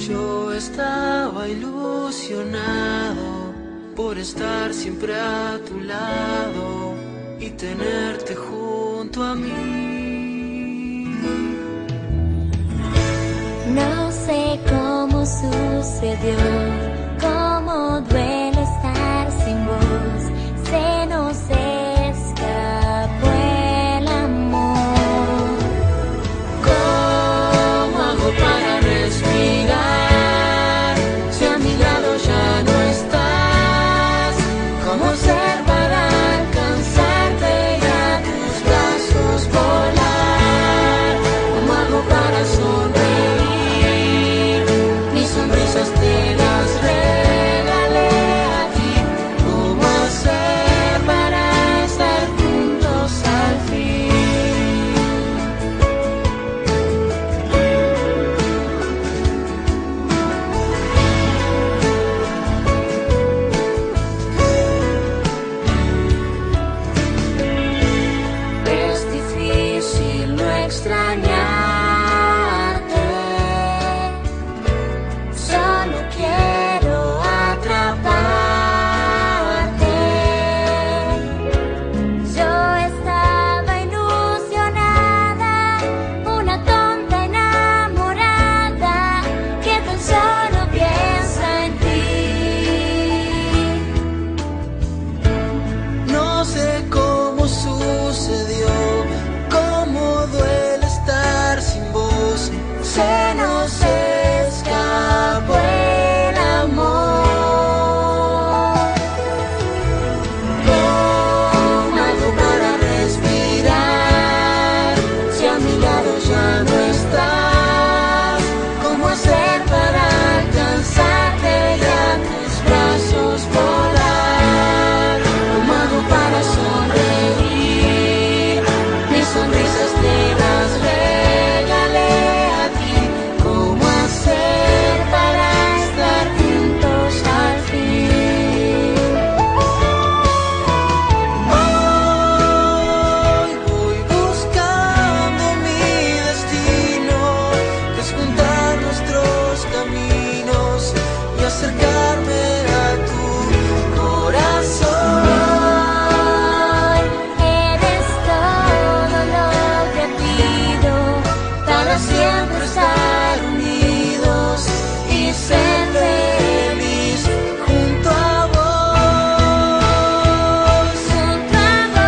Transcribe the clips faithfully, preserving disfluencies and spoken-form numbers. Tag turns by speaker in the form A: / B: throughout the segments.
A: Yo estaba ilusionado por estar siempre a tu lado y tenerte junto a mí.
B: No sé cómo sucedió, cómo duele estar sin vos, se nos escapó el amor.
A: ¿Cómo hago para respirar si a mi lado ya no estás? ¿Cómo ser para alcanzarte y a tus brazos volar? ¿Cómo hago para sonreír? Mis sonrisas te las regalé a ti. ¿Cómo hacer para estar juntos al fin? Es difícil no extrañarte, solo quiero atraparte.
B: Yo estaba ilusionada, una tonta enamorada que tan solo piensa en ti.
A: No sé cómo sucedió, cómo duele estar sin vos. Se nos escapó el amor. ¿Cómo hago para respirar si a mi lado ya no estás? ¿Cómo hacer para alcanzarte y a tus brazos volar? ¿Cómo hago para sonreír? Mis sonrisas te las regalé a ti. ¿Cómo hacer para estar juntos al fin? Hoy voy buscando mi destino, que es juntar nuestros caminos y acercarme a tu corazón.
B: Hoy eres todo lo que pido para siempre estar unidos y ser feliz junto a vos. Junto a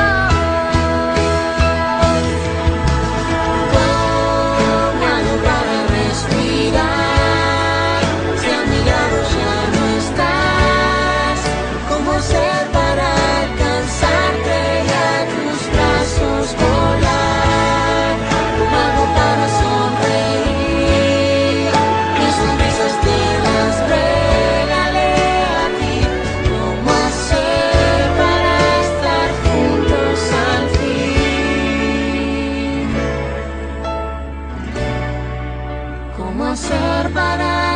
B: vos.
A: ¿Cómo hago para respirar si a mi lado ya no estás? ¿Cómo ser para alcanzarte y a tus brazos volar? ¿Cómo hago para sonreír? Mis sonrisas te las regalé a ti. ¿Cómo hacer para estar juntos al fin? ¿Cómo hacer para